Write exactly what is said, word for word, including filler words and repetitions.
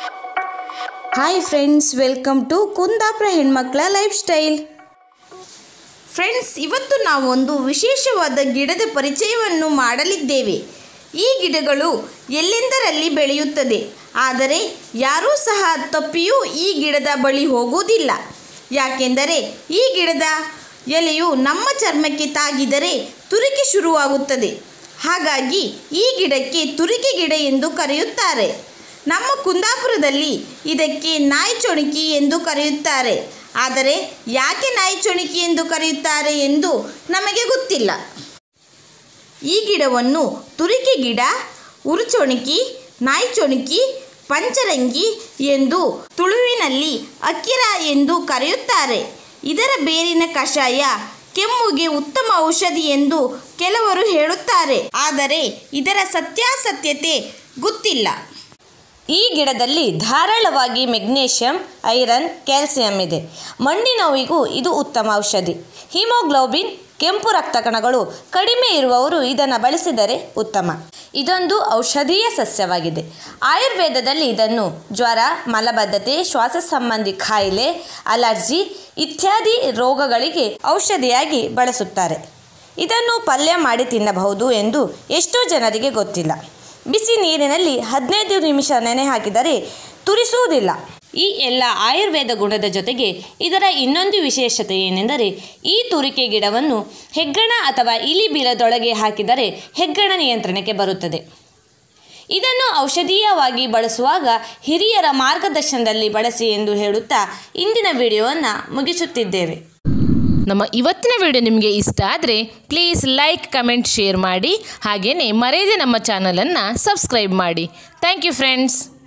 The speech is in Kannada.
Hi friends, welcome to Kundapura ಹೆಣ್ಮಕ್ಳ ಲೈಫ್ ಸ್ಟೈಲ್. ಫ್ರೆಂಡ್ಸ್, ಇವತ್ತು ನಾವು ಒಂದು ವಿಶೇಷವಾದ ಗಿಡದ ಪರಿಚಯವನ್ನು ಮಾಡಲಿದ್ದೇವೆ. ಈ ಗಿಡಗಳು ಎಲ್ಲೆಂದರಲ್ಲಿ ಬೆಳೆಯುತ್ತದೆ, ಆದರೆ ಯಾರೂ ಸಹ ತಪ್ಪಿಯೂ ಈ ಗಿಡದ ಬಳಿ ಹೋಗುವುದಿಲ್ಲ. ಯಾಕೆಂದರೆ ಈ ಗಿಡದ ಎಲೆಯು ನಮ್ಮ ಚರ್ಮಕ್ಕೆ ತಾಗಿದರೆ ತುರಿಕೆ ಶುರುವಾಗುತ್ತದೆ. ಹಾಗಾಗಿ ಈ ಗಿಡಕ್ಕೆ ತುರಿಕೆ ಗಿಡ ಎಂದು ಕರೆಯುತ್ತಾರೆ. ನಮ್ಮ ಕುಂದಾಪುರದಲ್ಲಿ ಇದಕ್ಕೆ ನಾಯಿಚೊಣಕಿ ಎಂದು ಕರೆಯುತ್ತಾರೆ. ಆದರೆ ಯಾಕೆ ನಾಯಿಚೊಣಕಿ ಎಂದು ಕರೆಯುತ್ತಾರೆ ಎಂದು ನಮಗೆ ಗೊತ್ತಿಲ್ಲ. ಈ ಗಿಡವನ್ನು ತುರಿಕೆ ಗಿಡ, ಉರುಚೊಣಕಿ, ನಾಯಿಚೊಣಕಿ, ಪಂಚರಂಗಿ ಎಂದು ತುಳುವಿನಲ್ಲಿ ಅಕ್ಕಿರ ಎಂದು ಕರೆಯುತ್ತಾರೆ. ಇದರ ಬೇರಿನ ಕಷಾಯ ಕೆಮ್ಮುಗೆ ಉತ್ತಮ ಔಷಧಿ ಎಂದು ಕೆಲವರು ಹೇಳುತ್ತಾರೆ. ಆದರೆ ಇದರ ಸತ್ಯಾಸತ್ಯತೆ ಗೊತ್ತಿಲ್ಲ. ಈ ಗಿಡದಲ್ಲಿ ಧಾರಾಳವಾಗಿ ಮೆಗ್ನೀಷಿಯಂ, ಐರನ್, ಕ್ಯಾಲ್ಸಿಯಂ ಇದೆ. ಮಂಡಿ ನೋವಿಗೂ ಇದು ಉತ್ತಮ ಔಷಧಿ. ಹಿಮೋಗ್ಲೋಬಿನ್, ಕೆಂಪು ರಕ್ತ ಕಣಗಳು ಕಡಿಮೆ ಇರುವವರು ಇದನ್ನು ಬಳಸಿದರೆ ಉತ್ತಮ. ಇದೊಂದು ಔಷಧೀಯ ಸಸ್ಯವಾಗಿದೆ. ಆಯುರ್ವೇದದಲ್ಲಿ ಇದನ್ನು ಜ್ವರ, ಮಲಬದ್ಧತೆ, ಶ್ವಾಸ ಸಂಬಂಧಿ ಕಾಯಿಲೆ, ಅಲರ್ಜಿ ಇತ್ಯಾದಿ ರೋಗಗಳಿಗೆ ಔಷಧಿಯಾಗಿ ಬಳಸುತ್ತಾರೆ. ಇದನ್ನು ಪಲ್ಯ ಮಾಡಿ ತಿನ್ನಬಹುದು ಎಂದು ಎಷ್ಟೋ ಜನರಿಗೆ ಗೊತ್ತಿಲ್ಲ. ಬಿಸಿ ನೀರಿನಲ್ಲಿ ಹದಿನೈದು ನಿಮಿಷ ನೆನೆ ಹಾಕಿದರೆ ತುರಿಸುವುದಿಲ್ಲ. ಈ ಎಲ್ಲ ಆಯುರ್ವೇದ ಗುಣದ ಜೊತೆಗೆ ಇದರ ಇನ್ನೊಂದು ವಿಶೇಷತೆ ಏನೆಂದರೆ, ಈ ತುರಿಕೆ ಗಿಡವನ್ನು ಹೆಗ್ಗಣ ಅಥವಾ ಇಲಿ ಬೀಲದೊಳಗೆ ಹಾಕಿದರೆ ಹೆಗ್ಗಣ ನಿಯಂತ್ರಣಕ್ಕೆ ಬರುತ್ತದೆ. ಇದನ್ನು ಔಷಧೀಯವಾಗಿ ಬಳಸುವಾಗ ಹಿರಿಯರ ಮಾರ್ಗದರ್ಶನದಲ್ಲಿ ಬಳಸಿ ಎಂದು ಹೇಳುತ್ತಾ ಇಂದಿನ ವಿಡಿಯೋವನ್ನು ಮುಗಿಸುತ್ತಿದ್ದೇವೆ. ನಮ್ಮ ಇವತ್ತಿನ ವಿಡಿಯೋ ನಿಮಗೆ ಇಷ್ಟ ಆದರೆ ಪ್ಲೀಸ್ ಲೈಕ್, ಕಮೆಂಟ್, ಶೇರ್ ಮಾಡಿ. ಹಾಗೆಯೇ ಮರೆಯದೆ ನಮ್ಮ ಚಾನಲನ್ನು ಸಬ್ಸ್ಕ್ರೈಬ್ ಮಾಡಿ. Thank you friends.